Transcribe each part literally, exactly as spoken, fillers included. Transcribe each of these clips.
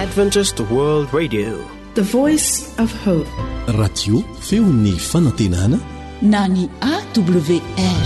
Adventist World Radio, the voice of hope. Radio feon'ny fanantenana na ny A W R.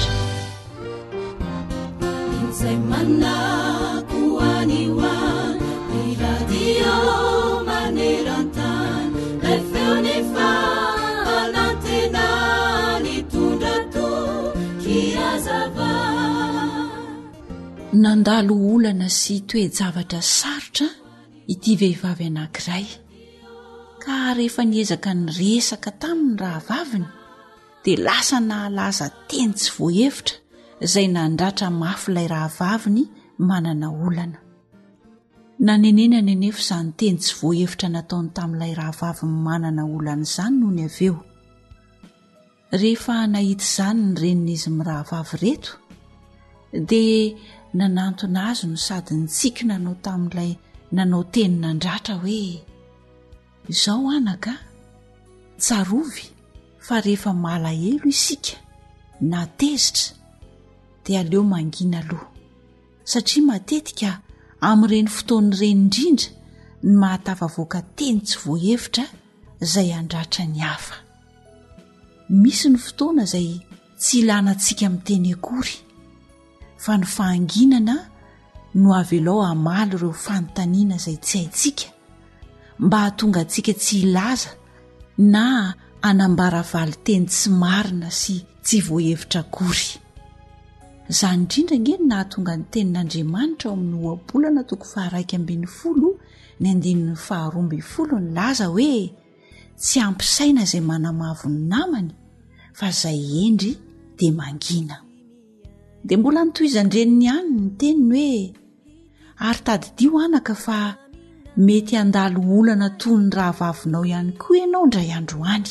Nandalo olana sy toe-javatra sarotra ity vehivavy anankiray, ka rehefa niezaka ny resaka taminy rahavaviny dia lasa nahalaza teny tsy voahevitra izay nandratra mafy ilay rahavaviny manana olana. Nanenena nenefa izany teny tsy voahevitra nataony tamin'ilay rahavaviny manana olana izany noho ny avy eo. Rehefa nahita izany ny renin'izy mirahavavy reto dia nanantona azy no sady nitsika nanao tamin'ilay nanao teny nandratra hoe: izao anaka, tsarovy fa rehefa malahelo isika na tezitra dia aleo mangina aloha, satria matetika amin'ireny fotoan'ireny indrindra ny mahatafavoaka teny tsy voahevitra izay andratra ny hafa. Misy ny fotoana izay tsy ilana antsika miteny akory, fa ny fahanginana no avelao hamaly ireo fanontaniana izay tsy haintsika, mba hahatonga antsika tsy hilaza na hanambara valiteny tsy marina sy tsy voahevitra akory. Izany indrindra nge no nahatonga ny tenin'Andriamanitra ao amin'ny ohabolana toko faha-raika ambin'ny folo ny andininy faharoa ambin'ny folo ny laza hoe: tsy ampisaina izay manamavo ny namany, fa izay endry dia mangina. Dia mbola nitohizan-dreniny ihany ny teniny hoe: ary tadidio anaka fa mety handalo olana toy ny rahavavinao ihany koa ianao indray andro any.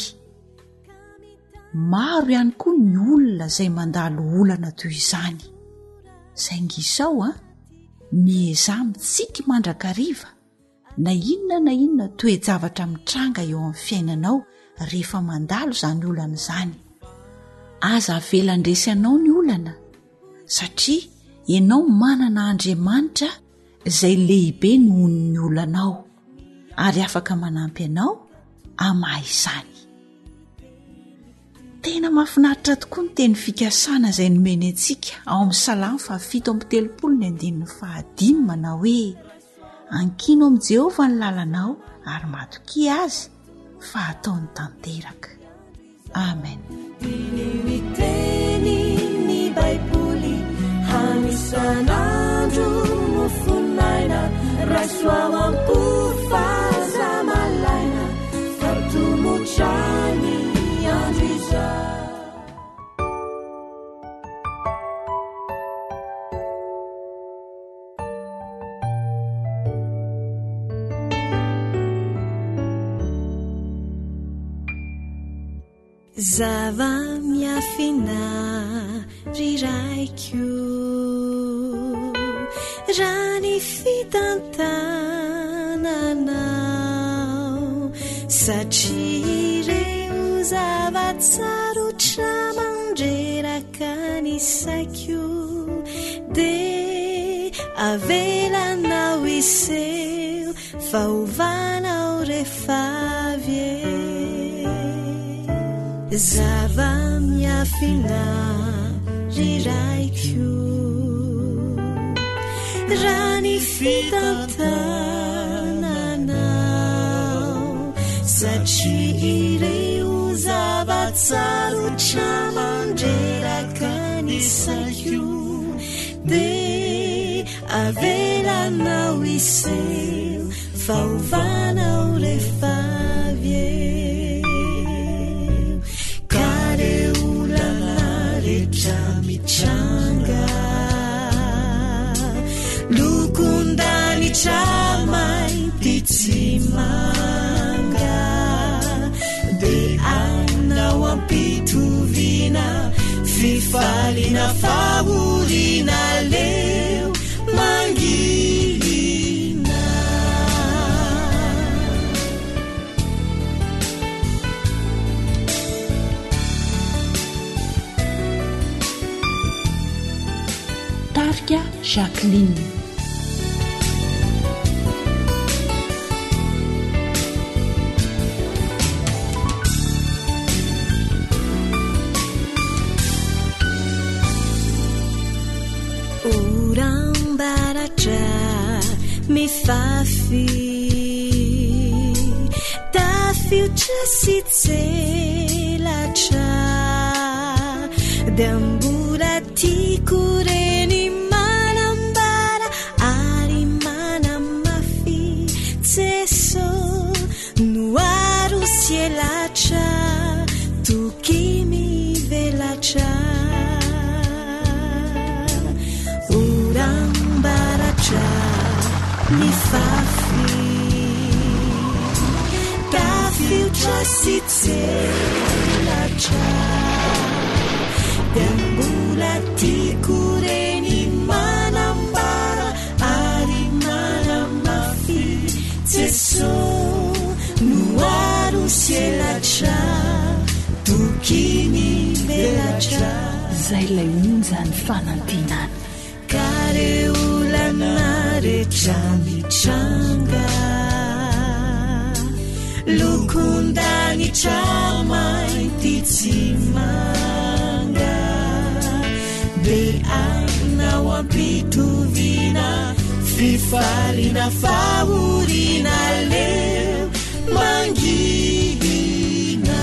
Maro ihany koa ny olona izay mandalo olana toy izany. Saingisao a miezah mitsiky mandrakariva na inona na inona toe-javatra mitranga eo amin'ny fiainanao rehefa mandalo izany olana izany. Aza avela ndresy anao ny olana, satria ianao manana Andriamanitra izay lehibe noho ny olanao ary afaka manampy anao amahy izany. Tena mahafinaritra tokoa ny teny fikasana izay nomeny antsika ao amin'ny Salamo fahafito amby telopolo ny andininy fahadimy manao hoe: ankino amin'i Jehovah ny lalanao ary matokia azy fa ataony tanteraka. Amen. Sanandro mufunaina raswawampu fazamalaina fatumuchani andriza. Zava miafina riraikyo rani fitantananao, satria ireo zavatsarotra mandreraka ny saikyo dia avelanao iseo faovanao refavy e. Zava miafina riraikyo rani fitantananao, satria ireo zavatsarotra mandreraka ny saikyo dia avelanao iseo faovanao refavy e. Mitranga lukundani chamainty tsy manga dia anao ampitovina fifalina fahorina leo mangilina. Tarika Jacqueline. mifafy tafiotra sy tselatra dia mbola tiako reny manambara ary manamafy Jeso no aro sielatra toky mivelatra orambaratra mifafy tafiotra sy tselatra dia mbola tiako reny manambara ary manamafy Jeso no aro sielatra toky mivelatra zay lay onjany fanantinana kareolana rehetra mitranga lokondanitra mainty tsy manga be ainao ampitovina fifalina fahorina leo mangina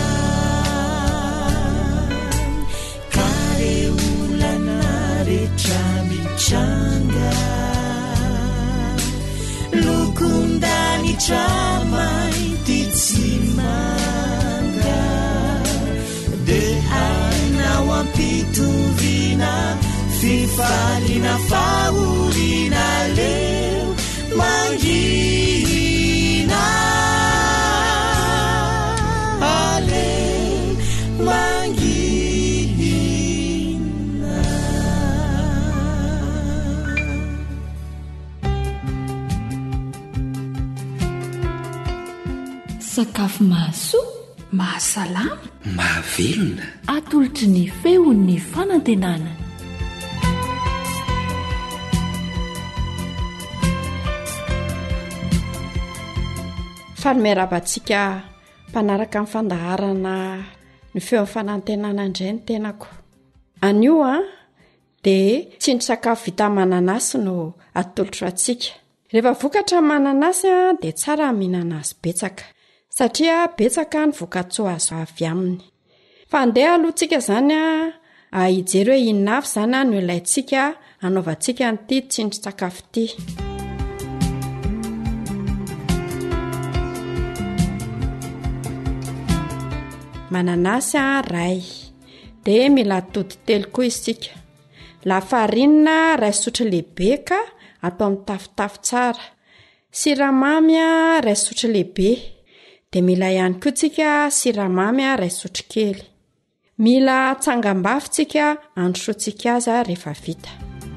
kareolana rehetra mitranga lokondanitra mainty tsy manga de ainao ampitovina fifalina fahorina leo mangina aleo mangina sakafo mahasoa mahasalama mahavelona atolotry ny feon'ny fanantenana fanomeravantsika mpanaraka amin'ny fandaharana ny feo amin'ny fanantenana indray ny tenako anio a dia tsindry sakafo vita mananasy no atolotra antsika rehefa vokatra mananasy a dia tsara mihinana azy betsaka satria betsaka ny voka-tsoa azo avy aminy fa andeha alohantsika izany a hijery hoe inona avy izany no ilayntsika anaovantsika nyity tsindry sakafo ity mananasy ray dia mila atody telo koa isika lafarinina ray sotro lehibe ka atao amin'ny tafotafo tsara siramamy ray sotro lehibe dia mila ihany koa tsika siramamy ray sotro kely mila tsangam-bafy tsika androsoantsika azy rehefa vita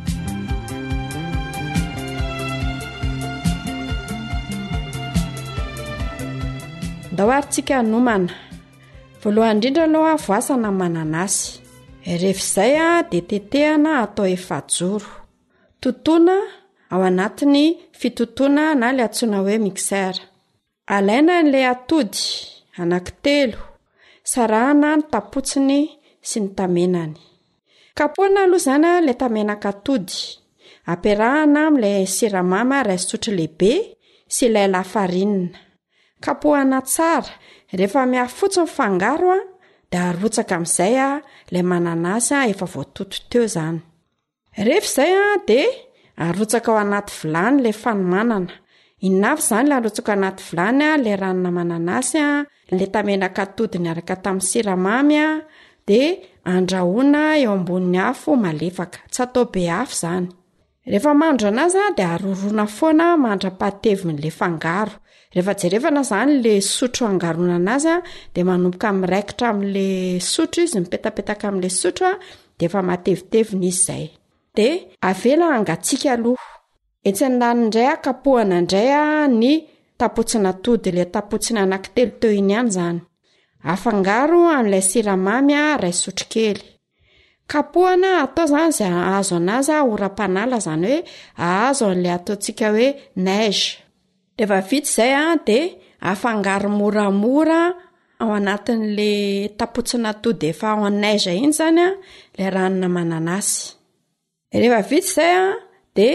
ndahoarintsika nomana voalohany indrindra aloha voasana mananasy rehefa izay a dia tetehana atao efajoro totoina ao anatiny fitotoana na ilay antsoina hoe mixer alaina ilay atody anankitelo sarahana ny tapotsiny sy ny tamenany kapohana aloha izany ilay tamenaka atody ampiarahana amin'ilay siramamy ray sotro lehibe sy ilay lafarinina kapohana tsara rehefa miafotsy ny fangaro a dia arotsaka amin'izay a ilay mananasy efa voatoto teo izany rehefa izay a dia arotsaka ao anaty vilany ilay fanomanana inona avy izany ilay arotsaka ao anaty vilany a ilay ranona mananasy a ilay tamenaka atody niaraka tamin'ny siramamy a dia andrahoina eo ambonin'ny afo malefaka tsy atao be afo izany rehefa mandro anazy a dia arorona foana mandra-pahatevin'ilay fangaro rehefa jerevana izany ilay sotro angarona anazy a dia manomboka miraikitra amin'ilay sotro izy mipetapetaka amin'ilay sotro a dia efa matevitevina izy izay dia avela angatsiaka aloha etsy lany indray a kapohana indray a ny tapotsina atody ilay tapotsina anankitelo teo iny ihany izany afangaro amin'ilay siramamy ray sotro kely kapohana atao izany izay ahazo anazy oram-panala izany hoe ahazo an'ilay ataontsika hoe neige rehefa vita izay a dia afangaro moramora ao anatin'ilay tapotsina atody efa ao neige iny izany a ilay ranona mananasy rehefa vita izay a dia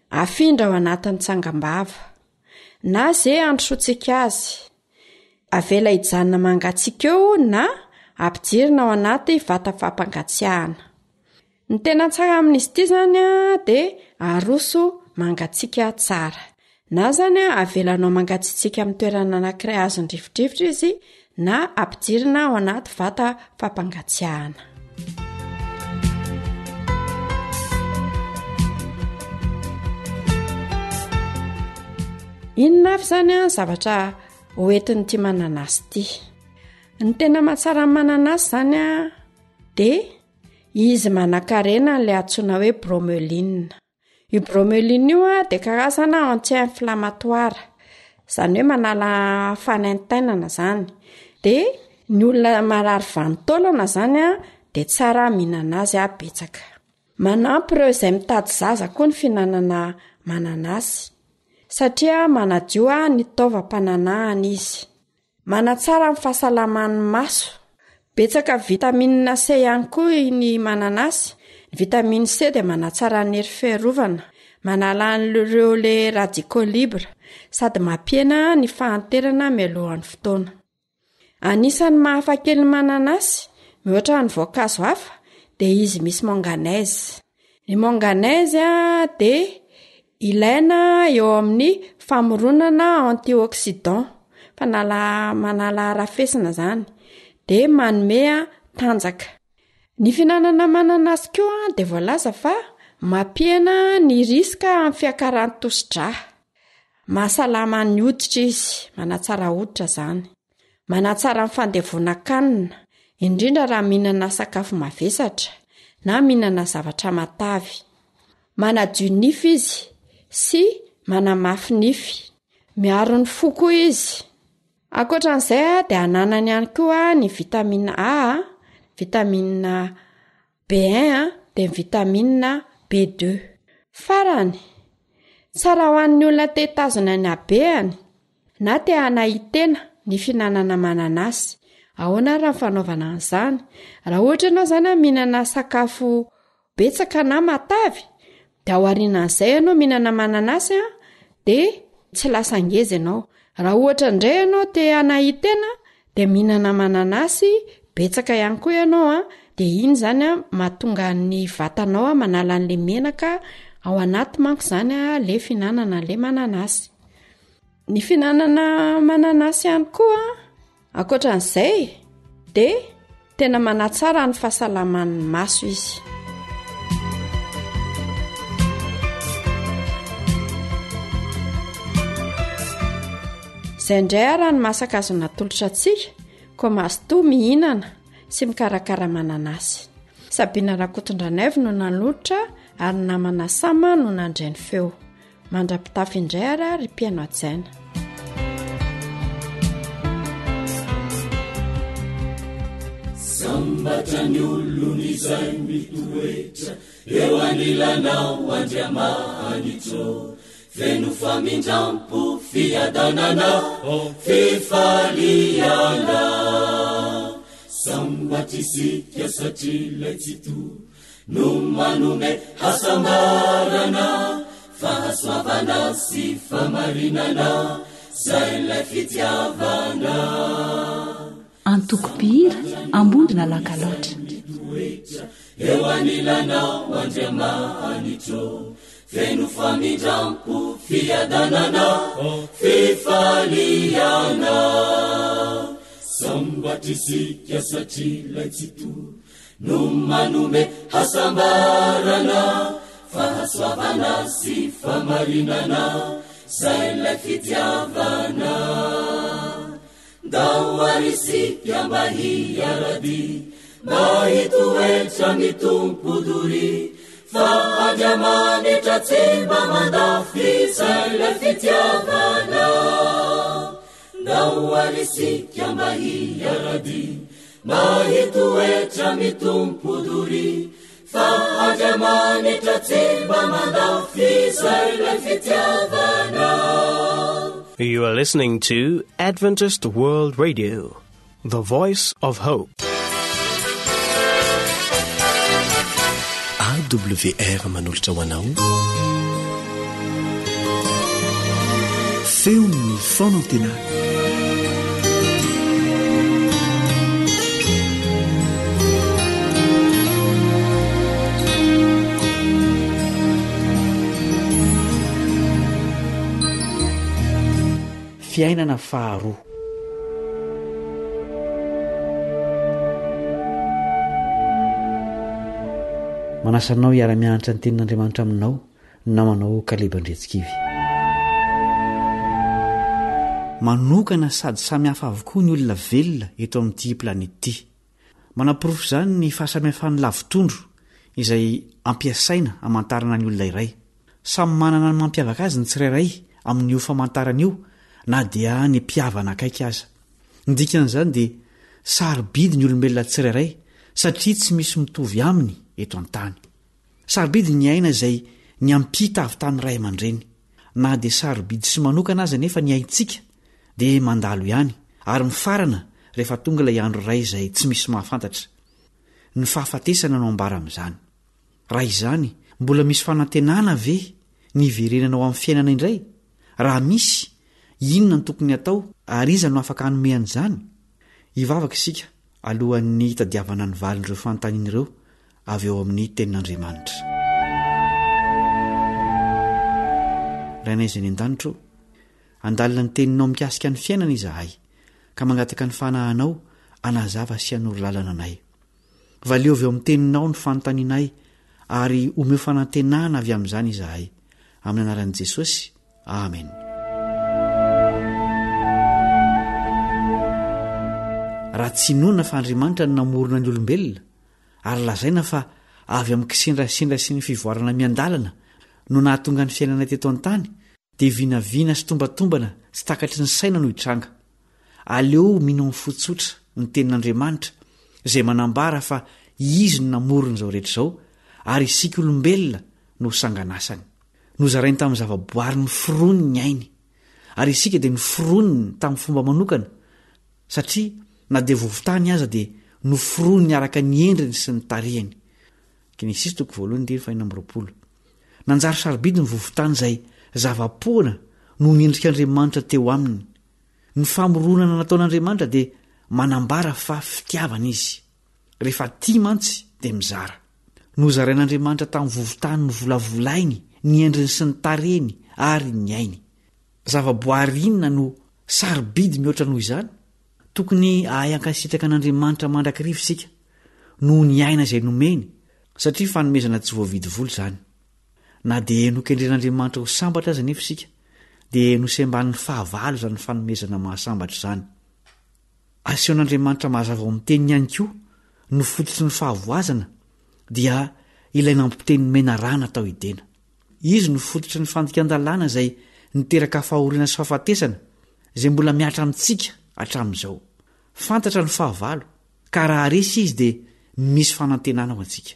afindra ao anatin'ny tsangam-bava na zay androsoantsika azy avela hijanona mangatsiaka eo na ampijirina ao anaty vata fampangatsiahana. Ny tena tsara amin'izy ity zany a dia aroso mangatsiaka tsara na zany a avelanao mangatsitsika amin'ny toerana anankiray azony rivodrivotra izy na ampijirina ao anaty vata fampangatsiahana. Inona avy zany a zavatra hoentiny ity mananasy ity? Ny tena mahatsara ny mananasy zany a dia izy manan-karena n'ilay antsoina hoe bromeline. Io bromeline io a dia karazana anti-inflammatoire, izany hoe manala fanaintainana zany. Dia ny olona marary vanitaolana zany a dia tsara mihinana azy a betsaka. Manampy ireo izay mitady zaza koa ny fihinanana mananasy satria manadio a ny taovam-pananahana izy. Manatsara ny fahasalaman'ny maso. Betsaka vitamine C ihany koa ny mananasy. Ny vitamine C dia manatsara ny hery fiarovana, manala an'ireo le radicaux libres sady mampiena ny fahanterana mialohan'ny fotoana. Anisan'ny mahafakely ny mananasy mihoatra ny voankazo hafa dia izy misy manganèse. Ny manganèse a dia ilaina eo amin'ny famoronana antioxydant, fanala manala arafesina zany, dia manome tanjaka. Ny fihinanana mananasy koa dia voalaza fa mampiena ny risika amin'ny fiakaran'ny tosi-dra. Mahasalama ny hoditra izy, manatsara hoditra zany. Manatsara ny fandevonan-kanina, indrindra raha mihinana sakafo mavesatra na mihinana zavatra matavy. Manadio nify izy sy manamafy nify. Miaro ny fo koa izy. Ankoatran'izay dia ananany ihany koa ny vitamine A, vitamine B un dia vitamine B deux. Farany, tsara ho an'ny olona te hitazona ny habeany na te hanahitena ny fihinanana mananasy. Ahoana raha ny fanaovana an'izany? Raha ohatra ianao zany mihinana sakafo betsaka na matavy dia ao aorianan'izay ianao mihinana mananasy a dia tsy lasa ngeza ianao. Raha ohatra indray ianao te hanahitena dia mihinana mananasy betsaka ihany koa ianao a dia iny zany a mahatonga ny vatanao a manala an'ilay menaka ao anaty manko zany a le fihinanana an'ilay mananasy. Ny fihinanana mananasy ihany koa ankoatran'izay dia tena manatsara ny fahasalaman'ny maso izy. Izay indray ara ny masaka azo natolotra antsika koa mazotoa mihinana sy mikarakara mananasy. Sabina Rakotondranaivo no nanolotra ary namana Sama no nandray ny feo. Mandrapitafy indray ara ry Piano Adjaina. Sambatra ny olony izay mitoetra eo anilanao Andriamanitro, feno famindrampo fiadanana fifaliana. Sambatra isika satria ilay tsy toa no manome hasambarana, fahasoavana sy famarinana zay ilay fitiavana. Antokopira ambondina lakaloatra eo anilanao Andriamanitro, feno famindrampo fiadanana fifaliana. Sambatra isika satria ilay tsy toa no manome hasambarana, fahasoavana sy famarinana zay ilay fitiavana. Dahoary isika mba hiarady, mba hitoetra mitompodory, fa Andriamanitra tsy mba mandafy zay ilay fitiavana. Dahoary isika mba hiarady, mba hitoetra mitompodory, fa Andriamanitra tsy mba mandafy zay ilay fitiavana. You are listening to Adventist World Radio, the voice of hope. A W R manolotra ho anao feon'ny fanantenana. Fiainana faharoa. Manasanao hiara-mianatra ny tenin'Andriamanitra aminao namanao kalebandretsikivy. Manokana sady samy hafa avokoa ny olona velona eto amin'ity planety ity. Manaporofo izany ny fahasamihafan'ny lavitondro izay ampiasaina hamantarana ny olona iray. Samy manana ny mampiavaka azy ny tsirairay amin'io famantarana io, na dia ny mpiavana akaiky aza. Ny dikan'izany dia sarobidy ny olombelona tsirairay satria tsy misy mitovy aminy eto an-tany. Sarobidy ny aina izay ny ampita avy tany ray aman-dreny, na dia sarobidy sy manokana aza nefa ny aintsika dia mandalo ihany, ary mifarana rehefa tonga ilay andro iray izay tsy misy mahafantatra. Ny fahafatesana no ambara amin'izany. Raha izany, mbola misy fanantenana ve ny verenanao amin'ny fiainana indray? Raha misy, inona ny tokony atao ary iza no afaka hanome an'izany? Hivavaka isika alohan'ny tadiavana ny valin'ireo fanontaniana ireo avy eo amin'ny tenin'Andriamanitra. Rainay izay ny an-danitro, andalina ny teninao mikasika ny fiainana izahay, ka mangataka ny fanahanao anazava sy hanoro lalana anay. Valeo avy eo amin'ny teninao ny fanontanianay ary omeo fanantenana avy amin'izany izahay. Amin'ny anaran'i Jesosy. Amen. Raha tsy nona fa Andriamanitra ny namorona ny olombelona, ary lazaina fa avy amin'ny kisendrasendra sy ny fivoarana miandalana no nahatonga ny fiainana teto an-tany, dia vinavina sy tombatombana sy takatry ny saina no hitranga. Aleo mino amin'ny fotsotra ny tenin'Andriamanitra izay manambara fa izy no namorona izao rehetra izao, ary isika olombelona no sanganasany. Nozarainy tamin'ny zavaboary ny forony ny ainy, ary isika dia ny foroniny tamin'ny fomba manokana, satria na dia vovotany aza dia noforony araka ny endriny sy ny tarehany. Genesis toko voalohany dimy faha enina amby roapolo. Nanjary sarobidy ny vovotany izay zavapoana no niendrik'Andriamanitra teo aminy. Ny famoronana nataon'Andriamanitra dia manambara fa fitiavana izy. Rehefa tia mantsy dia mizara. Nozarain'Andriamanitra tamin'ny vovotany ny volavolainy, ny endriny sy ny tarehany ary ny ainy. Zavaboary inona no sarobidy mihoatra noho izany? Tokony ahay ankasitraka an'Andriamanitra mandrakirivo isika noho ny aina izay nomeny, satria fanomezana tsy voavidy volo izany. Na dia nokendren'Andriamanitra ho sambatra aza nefa isika, dia nosemban'ny fahavalo izany fanomezana mahasambatra izany. Asehon'Andriamanitra mahazava ao amin'ny teniny ihany koa no fototry ny fahavoazana, dia ilaina ampiteny menarana tao idena. Izy no fototry ny fandikan-dalàna izay niteraka fahoriana sy fahafatesana izay mbola miatra amintsika hatramin'izao. Fantatra ny fahavalo, ka raha resy izy dia misy fanantenana ao antsika.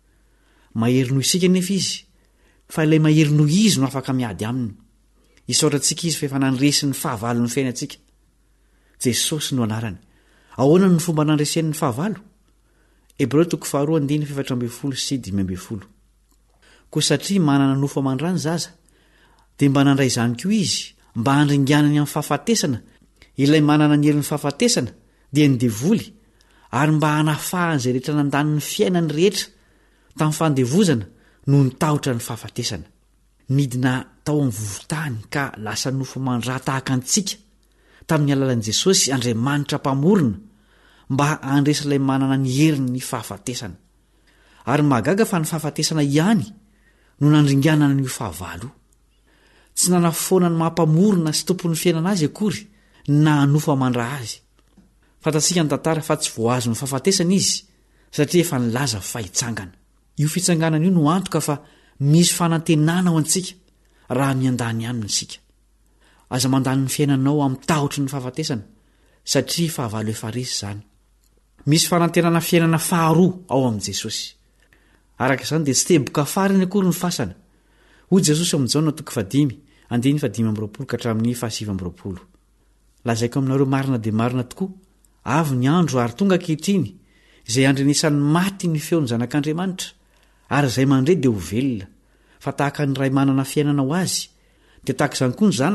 Mahery noho isika nefa izy, fa ilay mahery noho izy no afaka miady aminy. Isaotrantsika izy fa efa nandresy ny fahavalo ny fiainantsika. Jesosy no anarany. Ahoana ny fomba nandresen'ny fahavalo? Hebreo toko faharoa andiny efatra ambin'ny folo sy dimy ambin'ny folo. Koa satria manana nofo amandrany zaza, dia mba nandray izany koa izy, mba handringanany amin'ny fahafatesana, ilay manana ny herin'ny fahafatesana dia ny devoly, ary mba hanafahany izay rehetra nandany ny fiainany rehetra tamin'ny fandevozana no nitahotra ny fahafatesana. Midina tao amin'ny vovotany ka lasa nofo mandra tahaka antsika tamin'ny alalan'i Jesosy Andriamanitra mpamorona, mba handresa ilay manana ny herin'ny fahafatesana. Ary mahagaga fa ny fahafatesana ihany no nandringanana ny fahavalo. Tsy nanafoana ny mampamorona sy tompon'ny fiainana azy akory na nofo amandra azy. Fantatsika ny tantara fa tsy voazo ny fahafatesana izy, satria efa nilaza fa hitsangana. Io fitsanganana io no antoka fa misy fanantenana ao antsika raha miandany aminy isika. Aza mandany ny fiainanao amin'ny tahotry ny fahafatesana, satria fahavalo efa resy izany. Misy fanantenana fiainana faharoa ao amin'i Jesosy. Araka izany dia tsy teboka farany akory ny fasana. Hoy Jesosy amin'ny Jaona toko fadimy andiny fadimy amby roapolo ka hatramin'ny fahasivy amby roapolo. Lazaiko aminareo marina dia marina tokoa, avy ny andro ary tonga ankehitriny izay andrenesan'ny maty ny feon'ny zanak'Andriamanitra, ary izay mandre dia ho velona. Fa tahaka ny ray manana fiainana ho azy, dia tahaka izany koa ny zanaka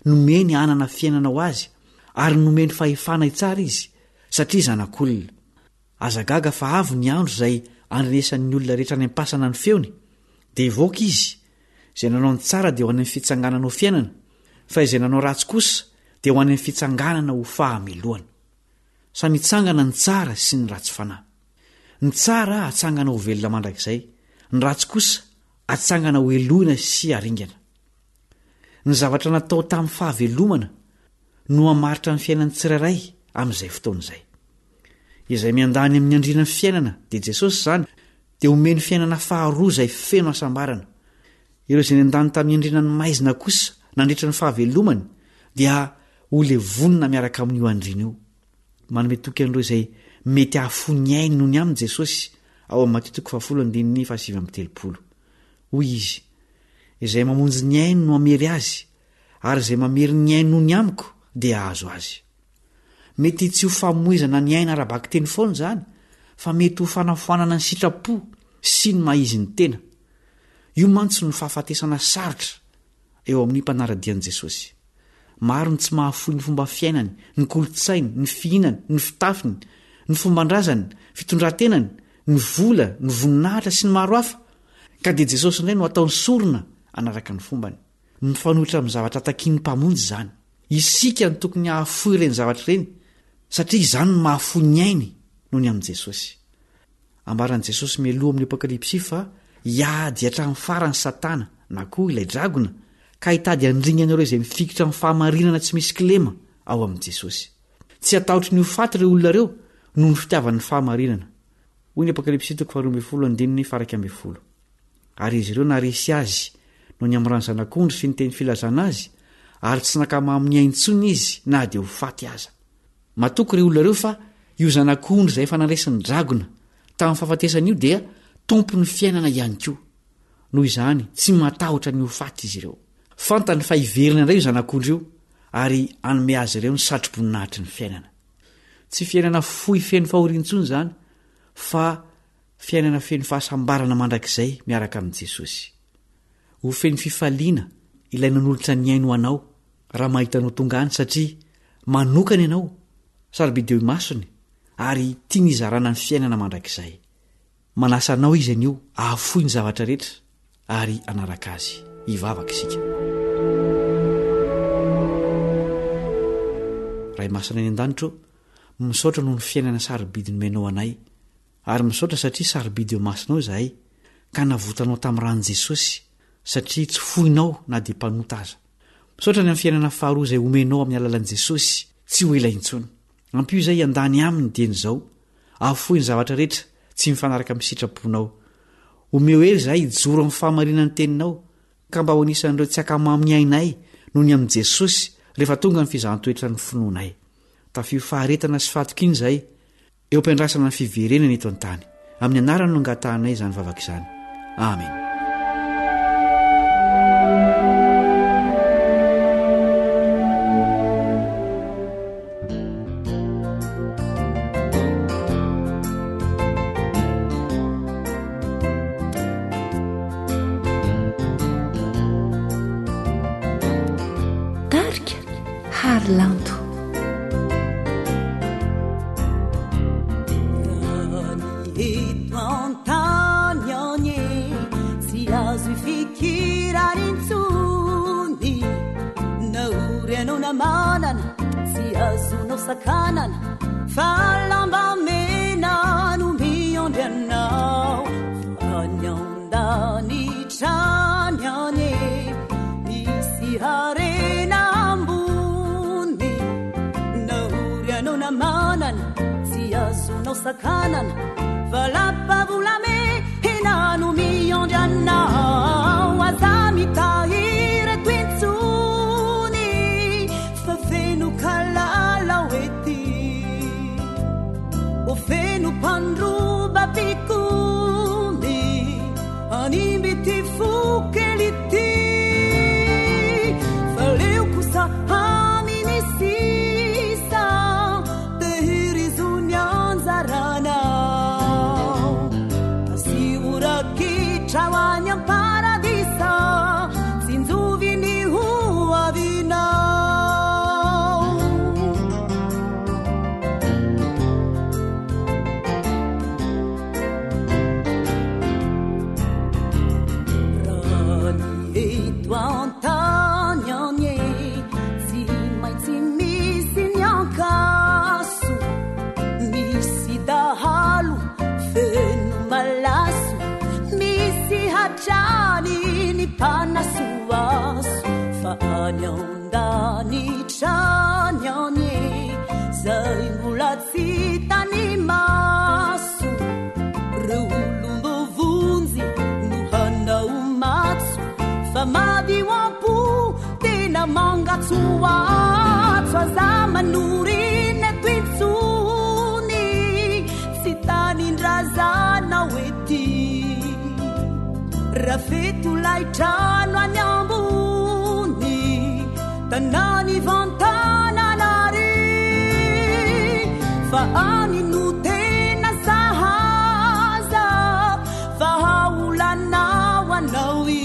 nomeny anana fiainana ho azy ary nomeny fahefana itsara izy satria zanak'olona. Azagaga fa avy ny andro izay andrenesan'ny olona rehetra any ampasana ny feony dia ivoaka izy izay nanao ny tsara dia ho any amin'ny fitsanganana ho fiainana fa izay nanao ratsy kosa dia ho any amin'ny fitsanganana ho fahamelohana. Samy itsangana ny tsara sy ny ratsy fanahy. Ny tsara atsangana ho velona mandrakizay, ny ratsy kosa atsangana ho elohina sy aringana. Ny zavatra natao tamin'ny fahavelomana no hamaritra ny fiainan'ny tsirairay amin'izay fotoan'izay. Izay miandany amin'ny andrinan'ny fiainana dia Jesosy izany dia omeny fiainana faharoa izay feno asambarana. Ireo izay niandany tamin'ny andrinan'ny maizina kosa nandritra ny fahavelomany dia ho levonina miaraka amin'io andrina io. Manome toky an'ireo izay mety ahafony ainy noho ny aminy Jesosy ao amin'ny Mateo toko fahafolo andininy fahasivy amby telopolo. Hoy izy: izay mamonjy ny ainy no amery azy, ary izay mamery ny ainy noho ny amiko dia ahazo azy. Mety tsy ho famoizana ny aina arabaky teny foana izany, fa mety ho fanafoanana ny sitrapo sy ny maizy ny tena. Io mantsy no fahafatesana sarotra eo amin'ny mpanaradian'i Jesosy. Maro ny tsy mahafoy ny fomba fiainany, ny kolotsainy, ny fihinany, ny fitafiny, ny fombandrazany, fitondrantenany, ny vola, ny voninahitra sy ny maro hafa. Ka dia Jesosy indray no ataony sorona anaraka ny fombany. Mifanohitra amin'ny zavatra takian'ny mpamonjy izany. Isika ny tokony hahafoy ireny zavatra ireny, satria izany no mahafoy ny ainy noho ny amin'i Jesosy. Ambaran'i Jesosy mialoha amin'ny Apokalipsy fa hiady hatramin'ny farany Satana na koa ilay dragona ka hitady handringana ireo izay mifikitra amin'ny fahamarinana tsy misy kilema ao amin'i Jesosy. Tsy ataotry ny ho faty ireo olona ireo noho ny fitiavan'ny fahamarinana. Hoy ny Apokalipsy toko faharoa ambin'ny folo andininy faraka ambin'ny folo. Ary izy ireo naresy azy noho ny am'rany zanak'ondry sy ny teny filazana azy, ary tsy nakama amin'ny aintsony izy na dia ho faty aza. Matoko ireo olona ireo fa io zanak'ondry izay efa naresin'ny dragona tamin'ny fahafatesan'io dia tompony fiainana ihany koa. Noho izany tsy matahotra ny ho faty izy ireo. Fantany fa hiverina indray io zanak'ondry io ary anome azy ireo ny satroboninahitry ny fiainana. Tsy fiainana fohy feno fahorintsony izany, fa fiainana feno fahasambarana mandrakizay miaraka amin'i Jesosy. Ho feno fifaliana ilay nanolotra ny aino anao raha mahitanao tonga any satria manokana ianao sarobidy eo masony ary tia ny izarana ny fiainana mandrakizay. Manasa anao izy anio ahafoy ny zavatra rehetra ary anaraka azy. Hivavaka isika. Ray masana ny an-danitro, misaotra noho ny fiainana sarobidy nomenao anay, ary misaotra satria sarobidy eo masinao izahay ka navotanao tamin'ny ran'i Jesosy satria tsy foinao na dia mpanota aza. Misaotra ny amin'ny fiainana faharoa izay omenao amin'ny alalan'i Jesosy tsy ho ela intsony. Ampio izay andany aminy dieny izao, ahafoy ny zavatra rehetra tsy mifanaraka amin'ny sitraponao. Omeo hery izahay hijoro amin'ny fahamarinan'ny teninao ka mba ho anisan'ireo tsy akama amin'ny ainay noho ny amin'i Jesosy rehefa tonga ny fizahan-toetra ny finoanay. Tafio faharetana sy fahatokiny izahay eo ampiandrasana ny fiverenana eto an-tany. Amin'ny anarany no angatahanay izany vavaka izany. Amen. Tarika Harlanto. Manana si azonao sakanana falamba mena no miondry anao fany andany trany ane misy harena ambony naory anao na manana si azonao sakanana falapavolamé hena no miondry anao aza mitahiry tointsony feno kalala oety o feno pandroba pikony animby ty fokelity faleo kosa aminy sisa tehirizony anjaranao asivorakitra hoany am paradisa sinjoviny ho avinao asoaso fa any andany trany anye zay mbola tsy tany maso reo olombovonjy no hanao matso fa madio ampo tena mangatsoatso aza manoriny tointsony tsy tanindrazana oety rafeto laitrano any ambony tanany vantananary fa any no tena sahaza fa haolanao anao i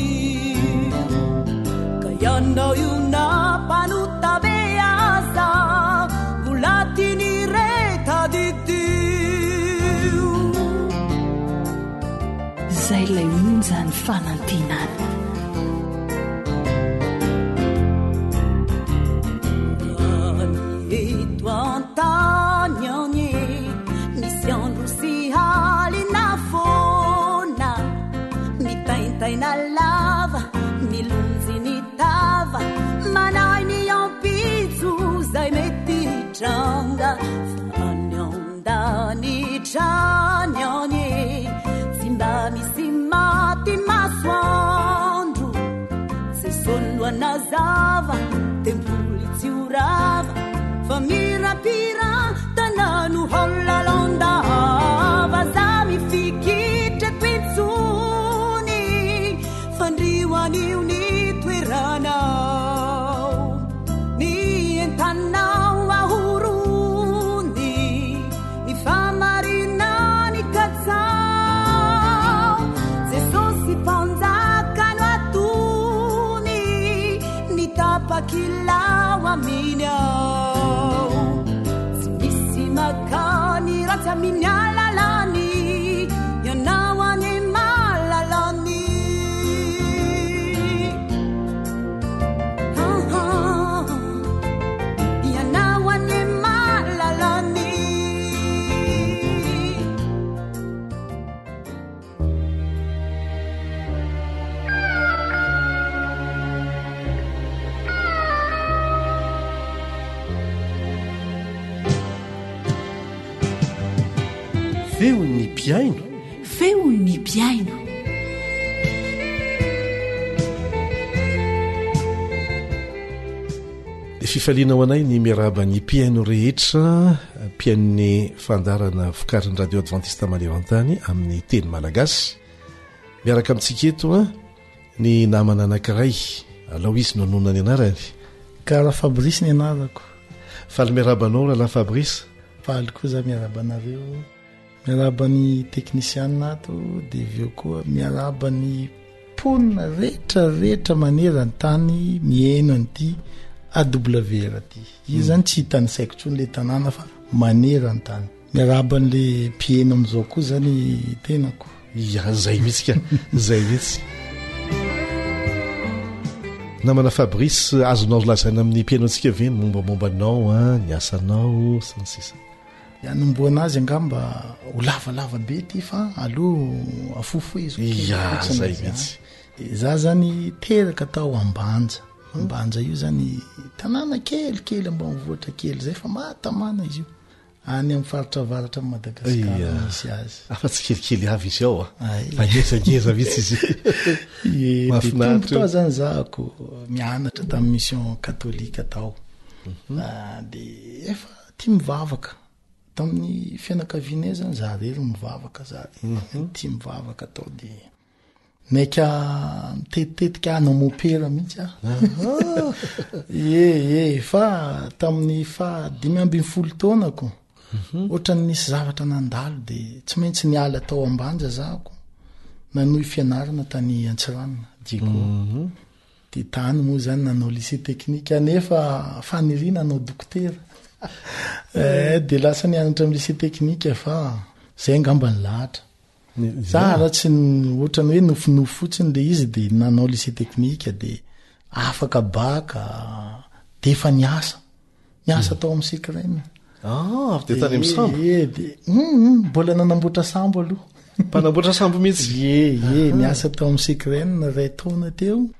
ka ianao io na mpanotabe aza mbola tiny reta didio zay lay onjany fanantenana eto antany anye misy andro sy halina fona mitaintaina lava milonjy ny tava manay ny ampitso zay mety tranga fa any andany trany anye tsy mba misy maty masoandro zay soloana zava tempoly tsy orava fa mirapira tanano holalondava za mifikitra tointsony fandrioanio ny toeranao ny entanao ahorony ny famarinany katsao jesosy mpanjakano atony ny tapakilao aminy ao tsy misy makany ratsy aminy alalany ianao any malalany ianao any malalany feo ny piaino feo ny piaino dia fifaliana ho anay ny miaraba ny piaino rehetra piainony fandarana vokarin'ny radio adventiste malevantany amin'ny teny malagasy miaraka amintsika eto a ny namana anankiray alao izy no anonany anarany karaha Fabrice ny anarako faly miarabanao rahalahy Fabrice faly koa za miarabanareo miaraba ny teknisianina ato dia aveo koa miaraba ny ponina rehetra rehetra manerany tany miaino an'ity A W R ty izy zany tsy hitany saiko tsony le tanàna fa manerany tany miaraba n'le mpiaino amin'izao koa zany tenako ya zay mihitsy ka zay mihitsy namana Fabrice azonao lazaina amin'ny mpiaino antsika ve ny mombamombanao a ny asanao sy ny sisa ianomboana azy angamba ho lavalava be ty fa aloha afofo izy ya zay mihitsy za zany teraka tao ambanja ambanja io zany tanàna kelikely ambanivohitra kely zay fa mahatamana izy io any amin'ny faritra varatra amin'ny Madagasikara misy azy afa-tsy kelikely avy izy ao a angezangeza mihitsy izy mahafinaritra tao zany zahako mianatra tamin'ny mission katolika tao dia efa tia mivavaka tamin'ny fianakaviana zany za rery mivavaka za tia mivavaka tao dia naika mitetitetika ana mopera mihitsy ah e e fa tamin'ny fa dimy ambin'ny folo taonako ohatran'ny nisy zavatra nandalo dia tsy maintsy niala tao ambanja zahako nanohy fianarana tany Antsiranana Diego dia tany moa zany nanao lycée technique nefa faniriana nanao dokotera dia lasa nianatra amin'ny lycée technique fa zay angamba ny lahatra za raha tsy ohatrany hoe nofinofo fotsiny le izy dia nanao lycée technique dia afaka baka dia efa niasa niasa tao amin'ny Ukraine ah dia tany amin'ny sambo e dia mbola nanamboatra sambo aloha mpanamboatra sambo mihitsy e e niasa tao amin'ny Ukraine ray taona teo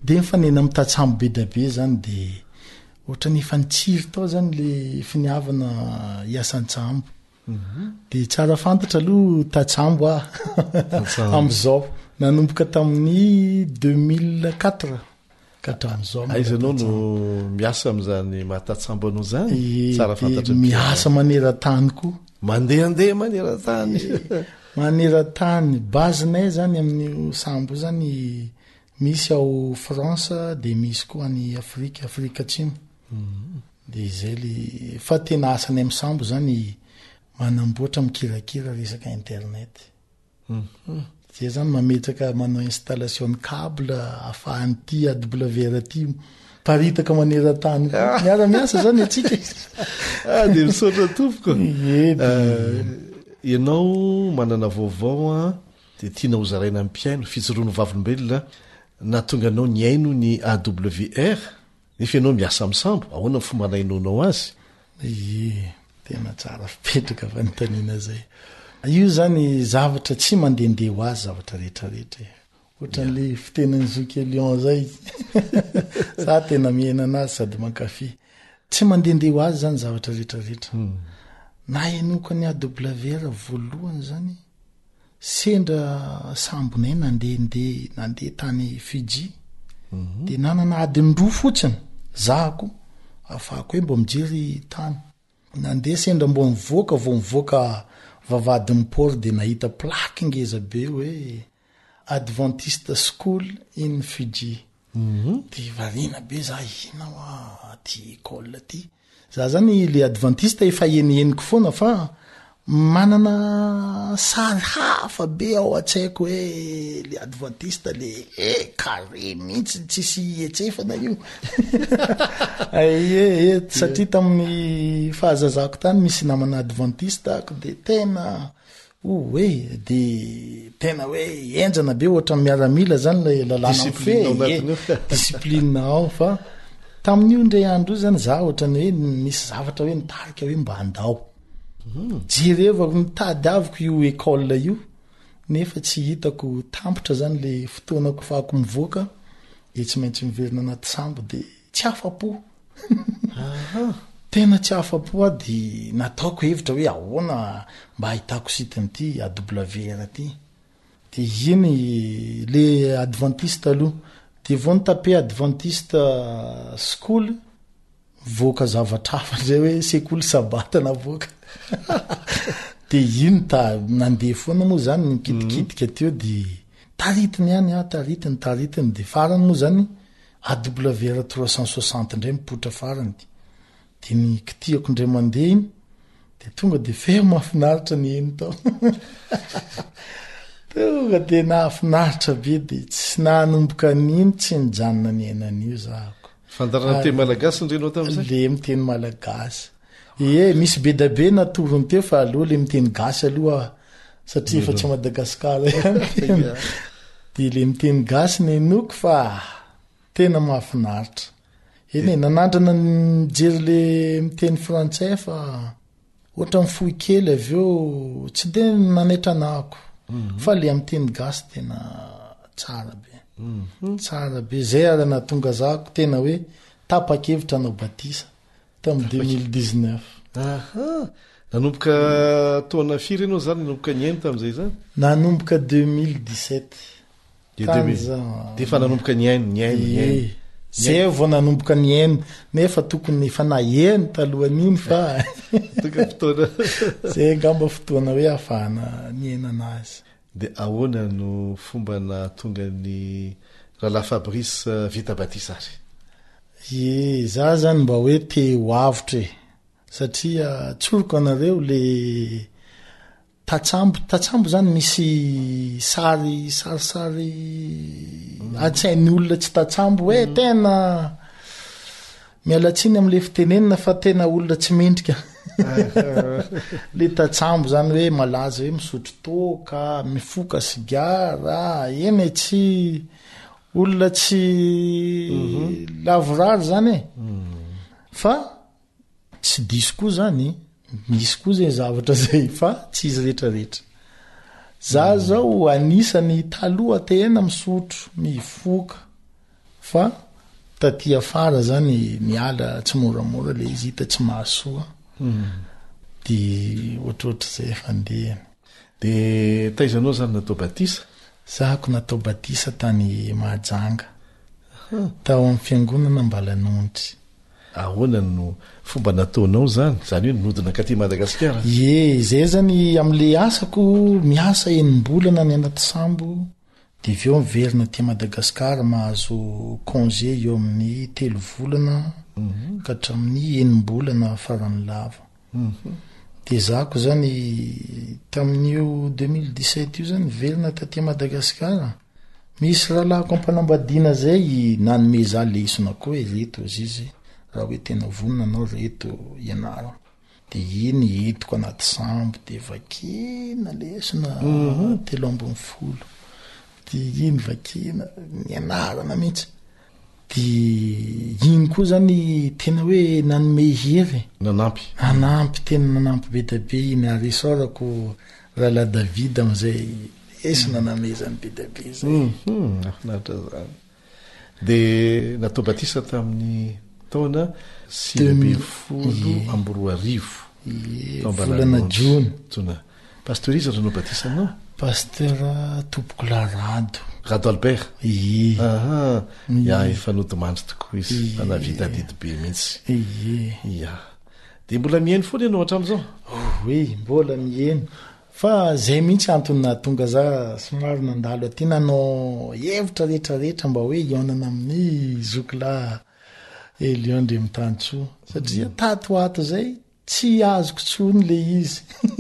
de mifanena mitatsambo be da be zany de ohatra ny efa nitsiry tao zany le finiavana hiasan-tsambo de tsara fantatra aloha tatsambo a am'izao nanomboka tamin'ny deux mille quatre katramin'izao aizanao no miasa am'zany mahatatsambo anao zany tsara fantatra miasa maneran-tany koa mandehandeha maneran-tany maneran-tany bazinay zany amin'ny sambo zany misy ao France de misy koa any Afrika Afrika Atsimo de izay le fa tena asany amin'ny sambo zany manamboatra mikirakira resaka internet zay zany mametraka manao installation câble afahan'ty A W R ty paritaka maneran-tany miara-miasa zany atsika ah de misaotra tompoko ianao manana vaovao a de tiana ho zaraina amin'ny mpiaino fijoroano vavolombelona na tonga anao ny aino ny A W R nefa ianao miasa amin'ny sambo ahoana ny fomba nainonao azy ie tena tsara fipetraka fa nytanina zay io zany zavatra tsy mandendeha ho azy zavatra rehetrarehetra ohatran'le fiteniny Zoky Lion zay za tena miaina anazy sady mankafy tsy mandendeha ho azy zany zavatra rehetrarehetra na enoka ny A W R voalohany zany sendra sambonay nandehandeha nandeha tany Fiji de nanana adiny roa fotsiny zako afahako hoe mbo mijery tany nandeha sendra mbo mivoaka vo mivoaka vavadin'ny port de nahita plaque ngeza be hoe Adventist School in Fiji de varina be za ina wa ty école ty za zany le Adventiste efa enieniko foana fa manana sary hafa be ao atsaiko hoe le Adventiste le e carré mihitsy tsisy etsefana io aye satria tamin'ny fahazazako tany misy namana Adventiste ako de tena oe de tena hoe enjana be ohatra miaramila zany le lalàna fe discipline ao fa tamin'io ndray andro zany za ohatrany hoe misy zavatra hoe nitarika hoe mba andao jerevako nitady aviko io école io nefa tsy hitako tampotra zany le fotoanako fako mivoaka e tsy maintsy miverina anaty sambo de tsy afapo tena tsy afapo de nataoko hevitra hoe ahoana mba ahitako sitin'ity A W R ty de iny le Adventiste aloha de vo nitape Adventiste School voaka zavatra hafa zay hoe sekoly sabata na voaka de iny ta nandeha foana moa zany nikitikitika teo de taritiny ihany a taritiny taritiny de farany moa zany A W R trois cent soixante ndray mipotra farany de ny kitiako ndray mandeha iny de tonga de fe mahafinaritra ny eny tao tonga de nahafinaritra be de tsy nanomboka niny tsy nijanona ny enan'io zako fandarana teny malagasy ndrenao tam'izay le miteny malagasy ie misy be da be natorony teo fa aloha le miteny gasy aloha satria efa tsy Madagasikara de le miteny gasy ny enoko fa tena mahafinaritra eny e nanandrana nijery le miteny frantsay fa ohatra mifohy kely aveo tsy de nanetranako fa le miteny gasy tena tsara be tsara be zay ary natonga zako tena hoe tapa-kevitra anao batisa tamin'ny deux mille dix-neuf aha nanomboka taona firy anao zany nanomboka ny aino tam'izay zany nanomboka deux mille dix-sept de fa nanomboka ny aino ny aino zay vao nanomboka ny aino nefa tokony efa naheno talohan'iny fa toka fotoana zay ngamba fotoana hoe ahafahana ny aina anazy de ahoana no fomba na tonga ny Rahalahy Fabrice Vita Batisary ye za zany mba hoe te ho avitra e satria tsoroko anareo le tatsambo tatsambo zany misy sary sarisary atsain'ny olona tsy tatsambo hoe tena mialatsiny am'le fitenenina fa tena olona tsy mendrika le tatsambo zany hoe malaza hoe misotro toka mifoka sigara eny tsy olona tsy lavorary zany e fa tsy diso koa zany misy koa zay zavatra zay fa tsy izy rehetrarehetra za zao anisany taloha tena misotro mifoka fa taty afara zany miala tsy moramora le izy hita tsy mahasoa de ohatrohatra zay fandehany. De taizanao zany natao batisa? Zako natao batisa tany Mahajanga tao amin'ny fiangonana Ambalanondry. Ahoana no fomba nataonao zany zany hoe nodina ka ty Madagasikara? Ye zay zany am'le asako miasa enim-bolana ny anaty sambo de veo miverina ty Madagasikara mahazo congé eo amin'ny telo volana ka hatramin'ny enim-bolana farany lava. De zako zany tamin'io deux mille dix-sept io zany verina taty Madagasikara. Misy rahalahy ampanambadiana zay nanome za lesona koa reto izy raha hoe tena vonona anao reto ianara. De iny hitiko anaty sambo de vakina lesona telo ambin'ny folo. De iny vakina nianarana mihitsy. De iny koa zany tena hoe nanome hery. Nanampy. Nanampy tena nanampy be da be iny ary sorako rahalahy David am'izay esina namezany be da be zay. Afinaritra zany. De natao batisa tamin'ny taona sivy ambin'ny folo amby roa arivo. Volana Jona. Jona. Pasteur izy ranao batisa anao? Pasteur Tompokila Rado. Rado Albert. Ie. Aha. Ya efa nodomandry tokoa izy. Anavita didy be mihitsy. Ie. Ya. De mbola mihaino foana ianao hatramin'izao? Oui, mbola mihaino. Fa zay mihitsy antony nahatonga za somary nandalo aty nanao hevitra rehetra rehetra mba hoe hiaonana amin'ny zokilahy Eliandre Mitantsoa satria tato ato zay tsy azoko tsony le izy.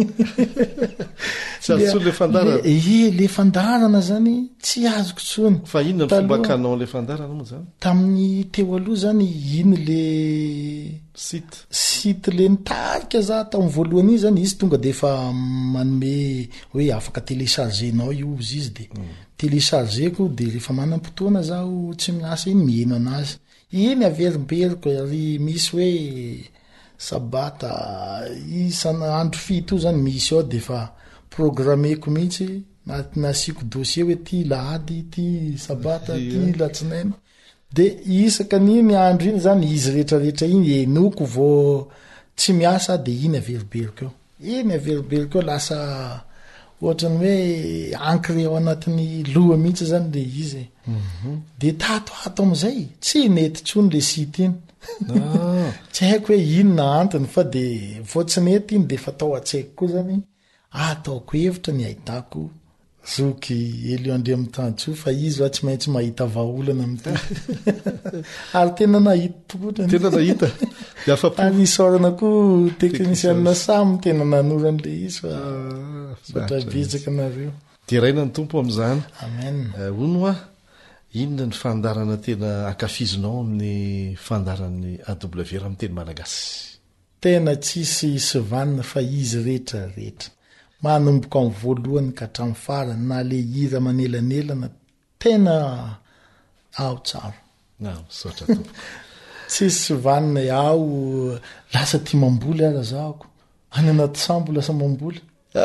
Tsy azo tsony le fandarana? Ie, le fandarana zany tsy azoko tsony. Fa inona ny fomba kanao le fandarana moa zany? Tamin'ny teo aloha zany iny le site site le nitarika za tamin'ny voalohany iny zany izy tonga de efa manome hoe afaka téléchargenao io izy izy de téléchargeko de rehefa manam-potoana zaho tsy miasa iny miheno anazy. Iny averimberiko ary misy hoe sabata isana andro fito zany misy ao de fa programmeko mihitsy nasiko dossier hoe ty lahady ty sabata ty latsinainy de isaka niny andro iny zany izy rehetra rehetra iny enoko vao tsy miasa de iny averiberiko eo. Iny averiberiko eo lasa ohatrany hoe ancré ao anatin'ny loha mihitsy zany le izy. De tato ato am'izay tsy nety tsony le site iny. Tsy haiko hoe inona antony fa de vao tsy nety iny de fa tao an-tsaiko koa zany ataoko hevitra ny ahitako zoky Eliandre Mitantsoa fa izy va tsy maintsy mahita vahaolana am'ty. Ary tena nahita tokoa. Tena nahita. De afa-po. Ary isorana koa teknisianina samy tena nanoran'le izy fa satra betsaka nareo. Tiraina ny tompo am'izany. Amen. Ono a inona ny fandarana tena akafizinao amin'ny fandaran'ny A W R amin'ny teny malagasy? Tena tsisy sivanina fa izy rehetra rehetra. Manomboka amin'ny voalohany ka hatramin'ny farany na le hira manelanelana tena ao tsara. Ao, sotra tompo. Tsisy sivanina ao lasa ty mamboly ara zahako. Any anaty sambo lasa mamboly.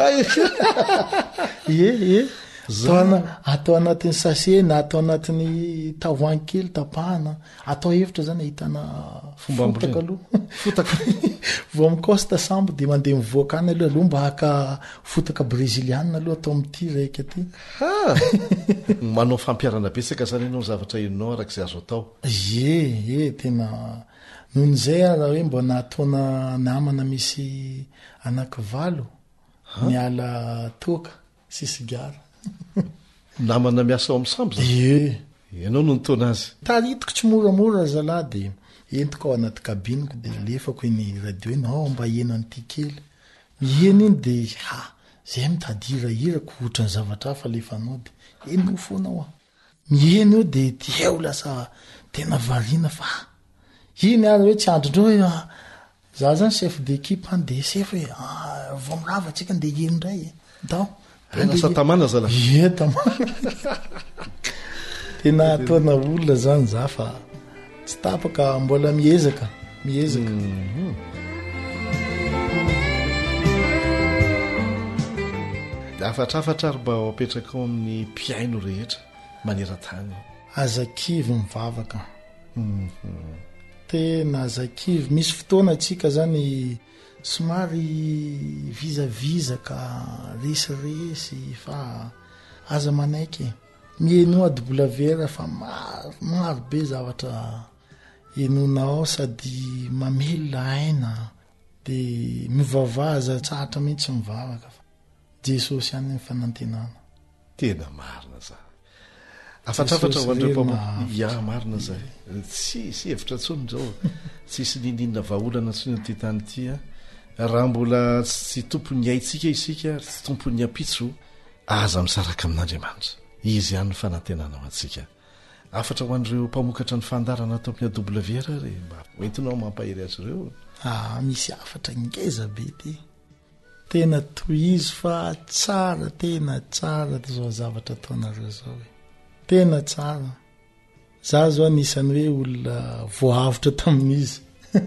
Ie, ie. Atao atao anatin'ny sachet na atao anatin'ny tavoahangy kely tapahana. Atao hevitra zany ahitana fotaka aloha. Fotaka. Vao mikosta sambo de mandeha mivoaka any aloha aloha mba haka fotaka brésiliana aloha atao amin'ity raika aty. Ha! Manao fampiarana betsaka zany ianao zavatra inonao arak'izay azo atao. Ie, ie, tena noho izay raha hoe mba nataona namana misy anankivalo miala toka sy sigara. Namana miasa ao amin'ny sambo zany? Ie. Ianao no nitaona azy? Taritiko tsy moramora zalahy de entiko ao anaty kabiniko de lefako iny radio iny ao mba hieno an'ity kely. Mieno iny de ha zay mitady hirahira ko ohatran'ny zavatra hafa lefanao de eno foana ao. Mieno eo de ty eo lasa tena variana fa iny ary hoe tsy androndreo hoe za zany chef d'équipe any de chef hoe vao mirava tsika de eno ndray tao. Tena sa tamana zala. Ie, tamana. Tena ataona olona zany za fa tsy tapaka mbola miezaka, miezaka. Afatrafatra ary mba apetraka ao amin'ny mpiaino rehetra maneran-tany. azakivy mivavaka tena azakivy misy fotoana atsika zany somary vizavizaka resiresy fa aza manaiky mienoa W fa maro maro be zavatra enonao sady mamelona aina de mivavaza tsahatra mihitsy mivavaka fa Jesosy ihany ny fanantenana tena marina za afatrafatra ho andreo ya marina zay tsy sy hevitra tsony zao tsisy nininona vaolana tsony ty tany ty raha mbola tsy tompony aitsika isika tsy tompony apitso aza misaraka amin'Andriamanitra izy ihany ny fanantenana ho antsika afatra ho andreo mpamokatra ny fandarana atao amin'ny W R re mba hoentinao mampahery azy ireo ah misy afatra ngeza be ty tena tohizo fa tsara tena tsara zao zavatra ataonareo zao hoe tena tsara za zao anisany hoe olona voavitra tamin'izy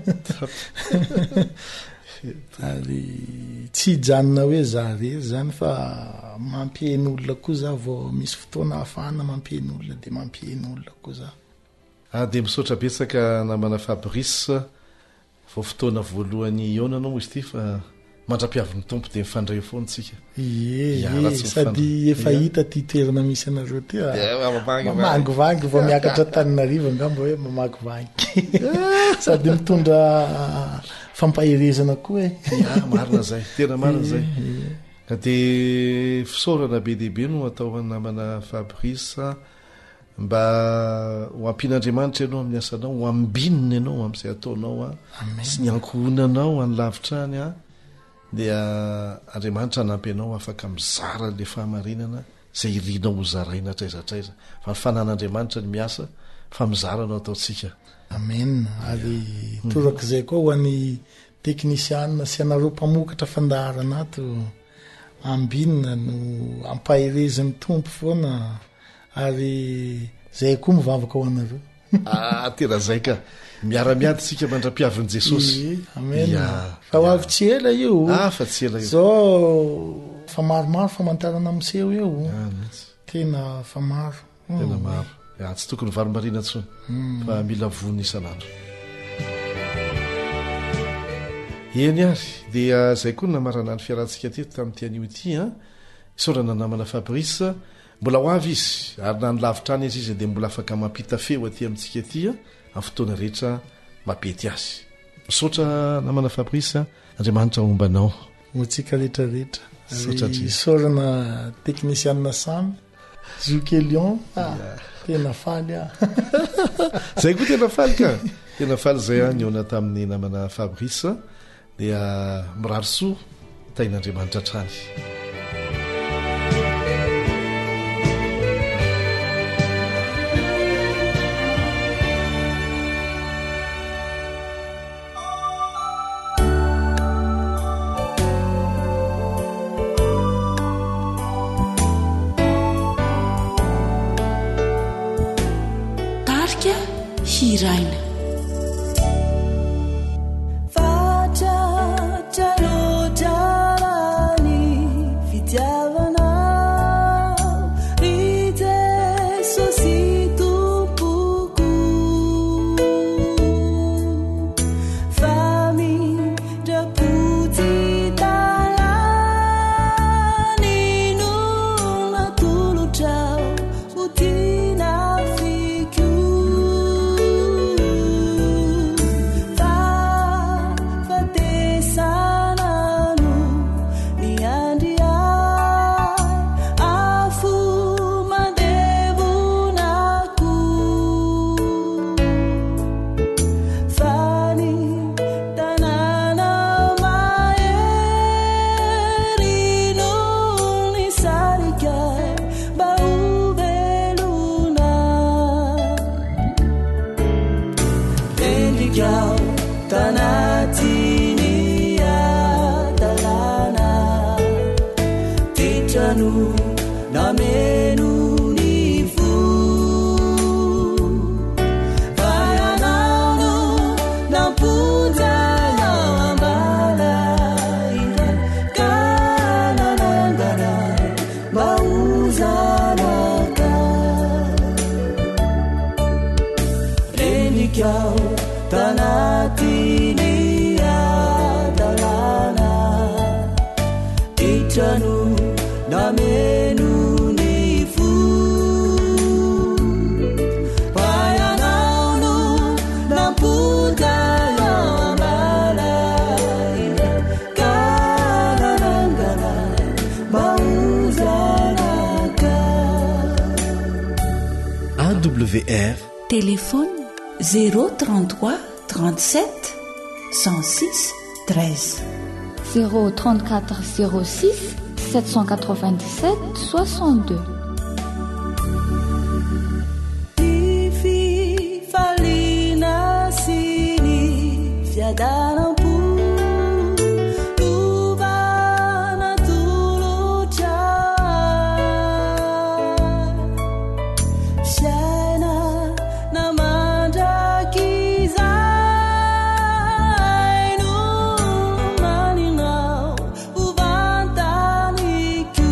ary tsy janona hoe za rery zany fa mampieny olona koa za vao misy fotoana hafana mampieny olona de mampieny olona koa za ah de misaotra betsaka namana Fabrice vao fotoana voalohany ionanao moa izy ty fa mandra-piavin'ny tompo de mifandray foana tsika ie sady efa hita ty toerana misy anareo ty mamagivangy vao miakatra Taninarivo angamba hoe mamagivangy sady mitondra fampaherezana koa e ya marina zay tena marina zay ka de fisaorana be dehibe no atao namana Fabrice mba ho ampin'Andriamanitra ianao amin'ny asanao ho ambinina ianao amin'izay ataonao a sy ny ankohonanao any lavitra any a dia Andriamanitra nampy anao afaka mizara le fahamarinana zay irinao ho zaraina traizatraiza fa ny fanan'Andriamanitra ny miasa fa mizaranao ataotsika amen ary toraka zay koa ho an'ny teknisianina sy anareo mpamokatra fandaharana ato ambinina no ampaherezan'ny tompo foana ary zay koa mivavaka ho anareo ah tena zay ka miara-miady tsika mandra-piavin'i Jesosy amen fa ho avy tsy ela io ah fa tsy ela io zao fa maromaro famantarana amin'seho eo tena fa maro tena maro ah tsy tokony varomarina tsony fa mila vony isanandro eny ary dia zay koa namarana ny fiarantsika teto tamin'ity anio ity a isaorana namana Fabrice mbola ho avy izy ary na ny lavitra any izy izy dia mbola afaka mampita feo aty amintsika aty a amin'ny fotoana rehetra mapety azy misaotra namana Fabrice Andriamanitra ombanao motsika rehetrarehetra isaorana teknisianina samy Zoukelion tena faly a zay koa tena faly ka tena faly zay a niona tamin'ny namana Fabrice dia mirary soa tain'Andriamanitra trany tarika hiraina ao tanatiny adalana itrano nameno ny fo payanao no nampoda ambala kararangana maozanaka A W R Téléphone zéro trente-trois trente-sept cent six treize. zéro trente-quatre zéro six sept cent quatre-vingt-dix-sept soixante-deux. Ififalina sini fiadarampo tuvana tulotra fiaina namandrakizay no maninao uvantaniku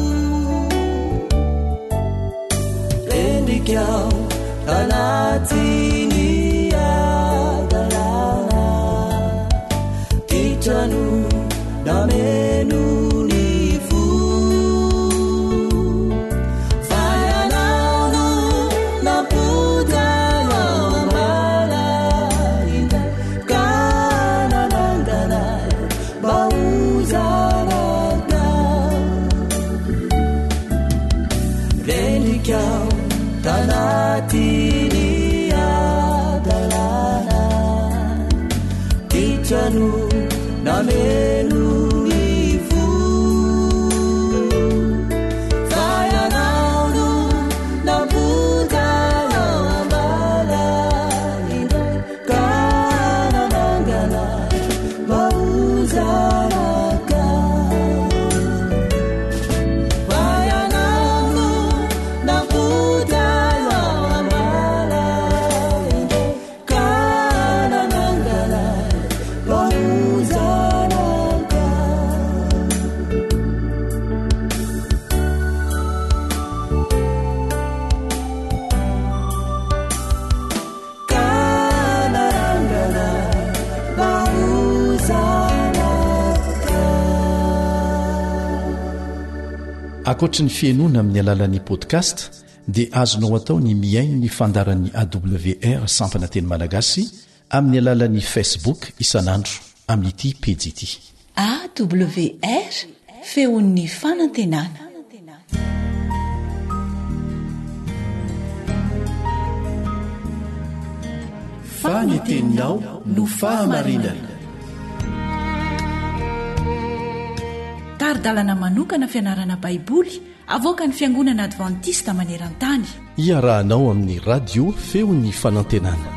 lendrikao tanatiny adalana titrano nameno ny fo vayanao no nampoda ambala inda kananangana maozanaka rendrikao tanatiny adalana titrano nameno ny fo vayanao no nampoda ambala inda kananangana maozanaka vayanao no nampoda ambala inda kananangana maozanaka kananangana maozanaka. Akoatra ny fiainoana amin'ny alalan'ny podcast dia azonao atao ny miaino ny fandaran'ny A W R sampana teny malagasy amin'ny alalan'ny Facebook isanandro amin'ity pejy ity. A W R feon'ny fanantenana. Faneteninao no fahamarinana. Taridalana manokana fianarana baiboly avoaka ny fiangonana advantista maneran-tany. Iarahanao amin'ny radio feon'ny fanantenana.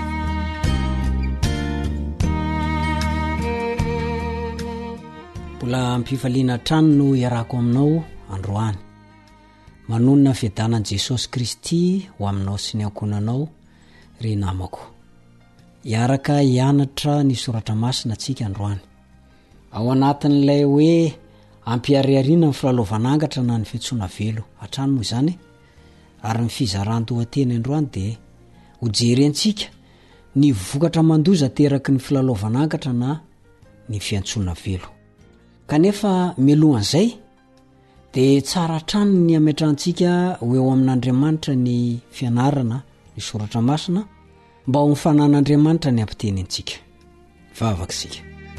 mbola ampifaliana trano no iarako aminao androany. Manonona fiadanan'i Jesosy Kristy ho aminao sy ny ankonanao ry namako. Iaraka hianatra ny soratra masina antsika androany. Ao anatin'ilay hoe ampiariariana ny filalaovanangatra na ny fiantsoana velo hatrany moa izany, ary ny fizaran-tohateny androany dia hojery antsika ny vokatra mandoza teraky ny filalaovanangatra na ny fiantsoana velo. Kanefa mialohan'izay dia tsara trano ny ametrantsika ho eo amin'Andriamanitra ny fianarana ny soratra masina mba ho mifanan'Andriamanitra ny ampiteny antsika. Vavaka isika.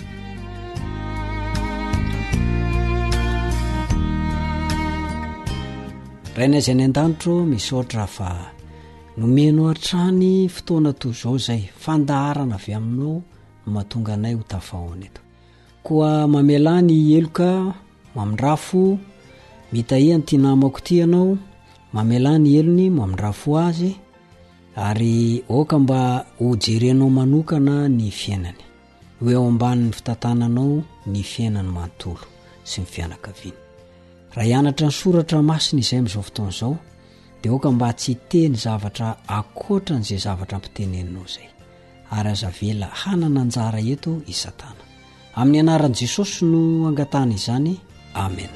Raina izay ny an-danitro misaotra fa nomeno hatrany fotoana toy izao izay fandaharana avy aminao no mahatonga anay ho tafahoana eto. Koa mamela ny eloka mamindrafo mitahia ny tia namako ity ianao, mamela ny elony mamindrafo azy ary oka mba hojerenao manokana ny fiainany, ho eo ambanin'ny fitantananao ny fiainany manontolo sy ny fianakaviany. Raha hianatra ny soratra masina izay amin'izao fotoana izao dia oka mba tsy teny zavatra akoatra n'izay zavatra ampiteneninao izay, ary aza vela hanana anjara eto i Satana. Amin'ny anaran'i Jesosy no angatana izany. Amen.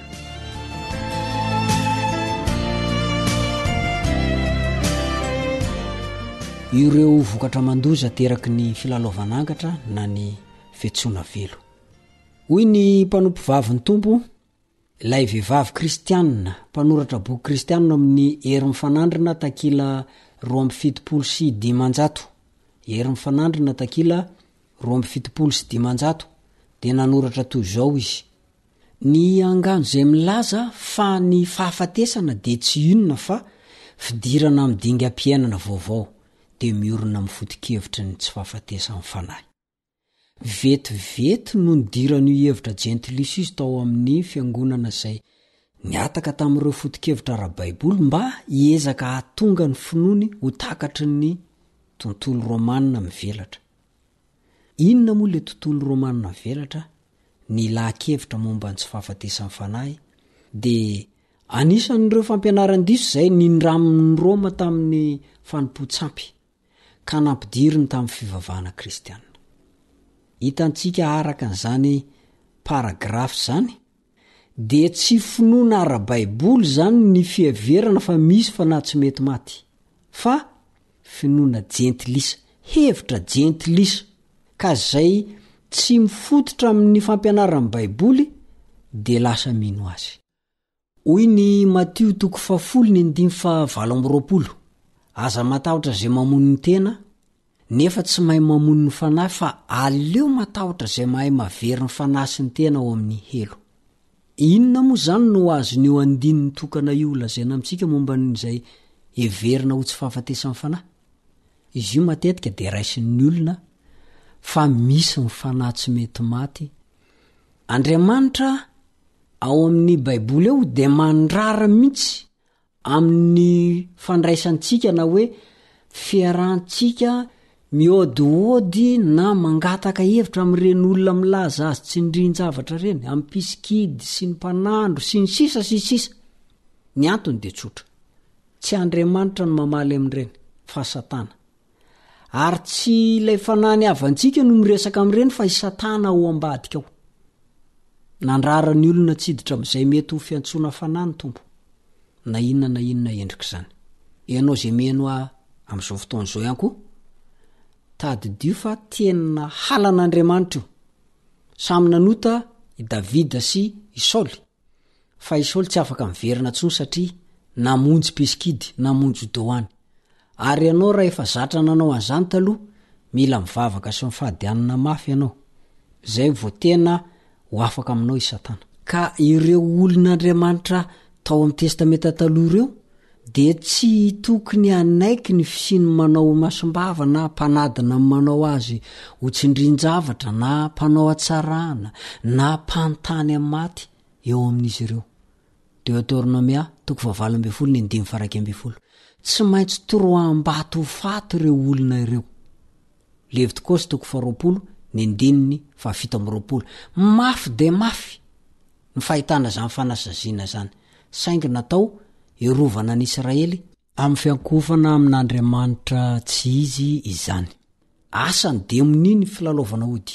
ireo vokatra mandoza teraky ny filalaovanangatra na ny fetsona velo. Hoy ny mpanompo vavy ny tompo, ilay vehivavy kristianina, mpanoratra boky kristianina amin'ny hery mifanandrina takila roa amby fitopolo sy dimanjato, hery mifanandrina takila roa amby fitopolo sy dimanjato, dia nanoratra toy izao izy: ny angano izay milaza fa ny fahafatesana dia tsy inona fa fidirana midinga ampiainana vaovao, dia miorina mifoto-kevitra ny tsy fahafatesany fanahy. Vetivety no nidiran'io hevitra Gentilis izy tao amin'ny fiangonana izay niataka tamin'ireo foto-kevitra ara-baiboly mba hiezaka hahatonga ny finoany ho takatry ny tontolo romanina mivelatra. Inona moa ilay tontolo romanina mivelatra? Ny lahan-kevitra momba ny tsy fahafatesany fanahy, dia anisan'ireo fampianaran-diso izay nindramin'ny Roma tamin'ny fanompo-tsampy ka nampidiriny tamin'ny fivavahana kristianina. Hitantsika araka n'izany paragrafy zany, dia tsy finoana ara-baiboly zany ny fiheverana fa misy fa na tsy mety maty, fa finoana jentilisa, hevitra jentilisa, ka zay tsy mifototra amin'ny fampianaran'ny baiboly dia lasa mino azy. Hoy ny Matio toko fafolo ny andimy fa valo amby roapolo: aza matahotra zay mamono ny tena, nefa tsy mahay mamono ny fanahy, fa aleo matahotra zay mahay mavery ny fanahy sy ny tena ao amin'ny helo. Inona moa zany no azon'io andininy tokana io lazaina amintsika momba n'izay heverina ho tsy fahafatesany fanahy? Izy io matetika dia raisin'ny olona fa misy ny fanahy tsy mety maty. Andriamanitra ao amin'ny baiboly eo dia mandrara mihitsy amin'ny fandraisantsika na hoe fiarahantsika miôdiôdy na mangataka hevitra amin'ireny olona milaza azy tsy ndrin-javatra reny, amin'ny piskidy sy ny mpanandro sy ny sisa sy sisa. Ny antony dia tsotra: tsy Andriamanitra no mamaly amin'ireny, fa Satana. Ary tsy ilay fanahy avantsika no miresaka amin'ireny, fa i Satana ao ambadika ao. Nandrara ny olona tsiditra amin'izay mety ho fiantsoana fanahy ny tompo, na inona na inona endrika izany. Ianao zay meno amin'izao fotoan'izao ihany koa, tadidio fa tena halan'Andriamanitra io. Samy nanota i Davida sy i Saoly, fa i Saoly tsy afaka miverina intsony satria namonjy piskidy, namonjy doany. Ary ianao raha efa zatra nanao an'izany taloha, mila mivavaka sy mifadianana mafy ianao. Zay vao tena ho afaka aminao i Satana. Ka ireo olon'Andriamanitra tao amin'ny testamenta taloha ireo dia tsy tokony anaiky ny fisiny manao masombava na mpanadina manao azy ho tsindrin-javatra na mpanao atsarana na mpantany amin'ny maty eo amin'izy ireo. Deutéronomia toko fahavalo ambin'ny folo ny andimy faraky ambin'ny folo: tsy maintsy toroam-bato ho faty ireo olona ireo. Levitikosy toko faharoapolo ny andininy fahafito amby roapolo: mafy de mafy ny fahitana zany fanasaziana zany, saingy natao irovana ny Israely amin'ny fiankofana amin'Andriamanitra tsy izy izany. Asany demoni ny filalaovana ody,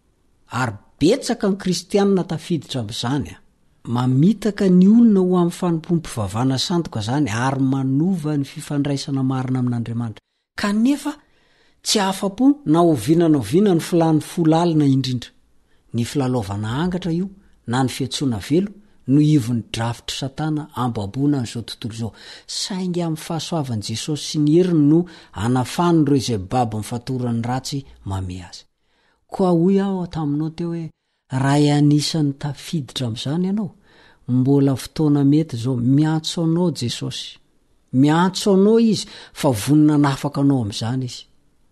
ary betsaka ny kristianina tafiditra amin'izany, mamitaka ny olona ho amin'ny fanompoam-pivavahana sandoka zany, ary manova ny fifandraisana marina amin'Andriamanitra. Kanefa tsy afa-po na oviana na oviana ny filany folalina indrindra. Ny filalaovana angatra io na ny fiantsoana velo no ivon'ny drafitry Satana ambaboana n'izao tontolo izao. Saingy amin'ny fahasoavan'i Jesosy sy ny heriny no anafany ireo izay babo mifatorany ratsy mame azy. Koa hoy aho taminao teo hoe raha anisan'ny tafiditra amin'izany ianao, mbola fotoana mety zao, miantso anao Jesosy, miantso anao izy, fa vonina nafaka anao amin'izany izy.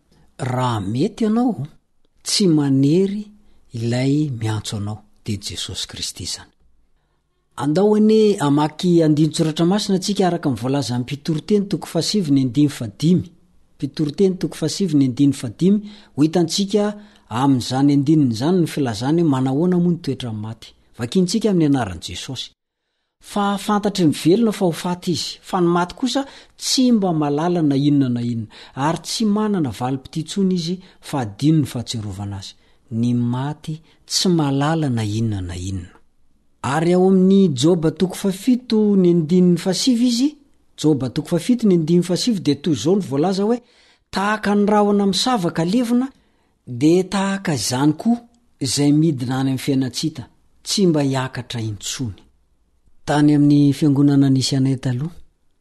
Raha mety ianao, tsy manery ilay miantso anao dia Jesosy Kristy zany. Andao ane amaky andin-tsoratra masina antsika araka mivoalaza amin'ny Mpitoroteny toko fahasivy ny andimy fadimy. Mpitoroteny toko fahasivy ny andiny fadimy, ho hitantsika amin'izany andininy zany ny filazany manahoana moa ny toetra amin'ny maty. Vakintsika amin'ny anaran'i Jesosy. Fa fantatry ny velona fa ho faty izy, fa ny maty kosa tsy mba malala na inona na inona, ary tsy manana valim-pititsony izy fa adino ny fahatsiarovana azy. Ny maty tsy malala na inona na inona. Ary ao amin'ny Joba toko fafito ny andininy fasivy izy, Joba toko fafito ny andininy fasivy dia toy izao ny voalaza hoe: tahaka ny rahona misavaka levona de tahaka izany koa izay midina any amin'ny fiainatsita tsy mba hiakatra intsony. Tany amin'ny fiangonana nisy anay taloha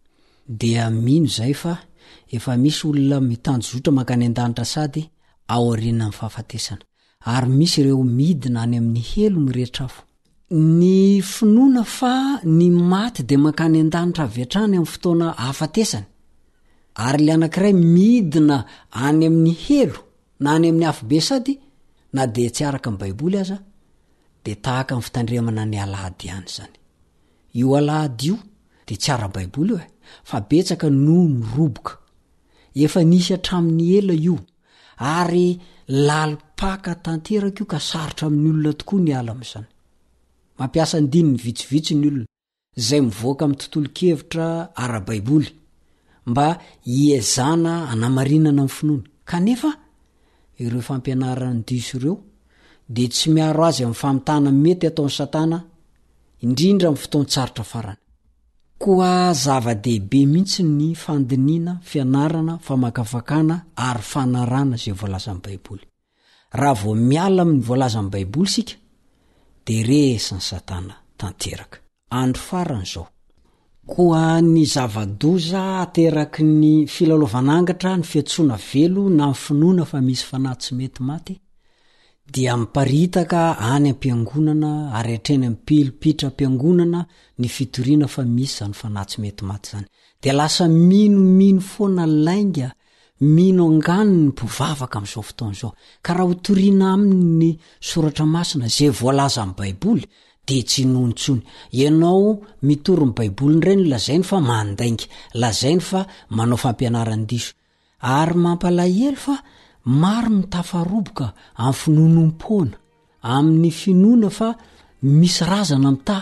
dia mino zay fa efa misy olona mitanjozotra makany an-danitra sady ao aoriana amin'ny fahafatesana ary misy ireo midina any amin'ny helo mirehetrafo. Ny finoana fa ny maty de makany an-danitra aviatrany amin'ny fotoana hafatesany ary le anankiray midina any amin'ny helo na any amin'ny hafobe sady na de tsy araka amin'ny baiboly aza de tahaka amin'ny fitandremana ny alahady ihany zany. Io alahady io de tsy ara-baiboly io e fa betsaka no miroboka efa nisy hatramin'ny ela io ary lalipaka tanteraka io ka sarotra amin'ny olona tokoa ny ala amin'izany. Mampiasa ndiny ny vitsivitsy ny olona zay mivoaka amin'ny tontolo kevitra ara-baiboly mba hiezana anamarinana amin'ny finoana kanefa ireo fampianarany diso ireo de tsy miaro azy amin'ny famitana mety ataon'ny satana indrindra amin'ny fotoan-tsarotra farany. Koa zava-dehibe mihitsy ny fandiniana, fianarana, famakafakana ary fanarana zay voalaza amin'ny baiboly. Raha vao miala amin'ny voalaza amin'ny baiboly sika de resy ny satana tanteraka. Andro farany zao koa ny zava-doza ateraky ny filalovanangatra ny fiatsoana velo na ny finoana fa misy fanahy tsy mety maty dia miparitaka any am-piangonana ary atreny amin'ny pilipitra am-piangonana ny fitoriana fa misy zany fanahy tsy mety maty zany. De lasa mino mino foana lainga mino angany ny mpivavaka amin'izao fotoana izao ka raha hotoriana amin'ny soratra masina zay voalaza amin'ny baiboly de tsy nontsony. Ianao mitory ny baiboly ireny lazainy fa mandainga, lazainy fa manao fampianarany diso ary mampalahelo fa maro ny tafaroboka amin'ny finonom-poana amin'ny finoana fa misy razana mita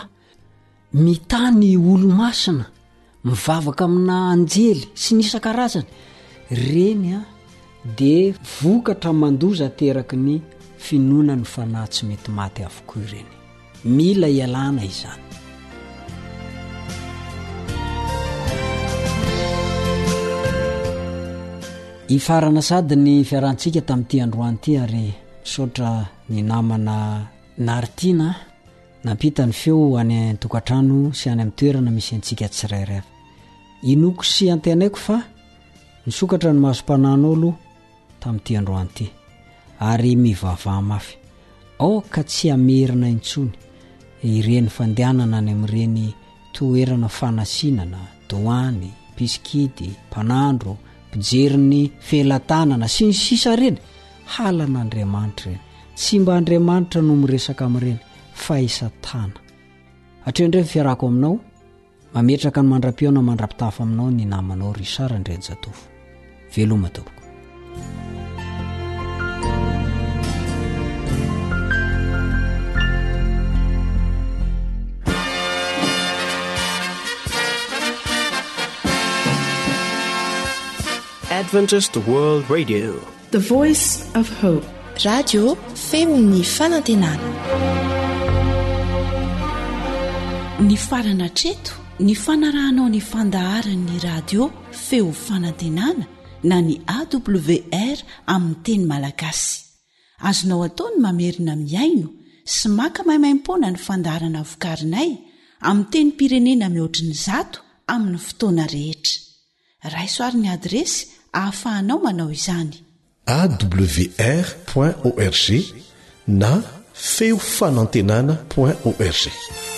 mitany olo-masina mivavaka amina anjely sy nisa-karazany reny a de vokatra mandoza teraky ny finoana ny fanahy tsy mety maty avokoa ireny. Mila ialana izany. Ifarana sady ny fiarantsika tamin'ity androany ity ary misaotra ny namana Nartina nampita ny feo any tokatrano sy any amin'ny toerana misy antsika tsirairay. Inoko sy antenaiko fa nisokatra ny masom-panan'olo tamin'ity androany ity ary mivavaha mafy. Ao ka tsy amerina intsony ireny fandehanana any amin'ireny toerana fanasinana, doany, piskidy, panandro, pijeriny felantanana sy ny sisa reny halan'Andriamanitra reny. Tsy mba Andriamanitra no miresaka amin'ireny fa isatana. Hatreandray fiarako aminao mametraka ny mandra-piona mandra-pitafa aminao ny namanao Risara Ndrenjatovo. Veloma tompoko. Adventist World Radio, The Voice of Hope. Radio Femon'ny Fanantenana. Ny farana treto ny fanarahanao ny fandaharan'ny radio Feo Fanantenana na ny A W R amin'ny teny malagasy. Azonao ataony mamerina miaino sy maka maimaim-poana ny fandaharana vokarinay amin'ny teny pirenena mihoatriny zato amin'ny fotoana rehetra. Raisoaryn'ny adresy ahafahanao manao izany: A W R point org na feo fanantenana point org.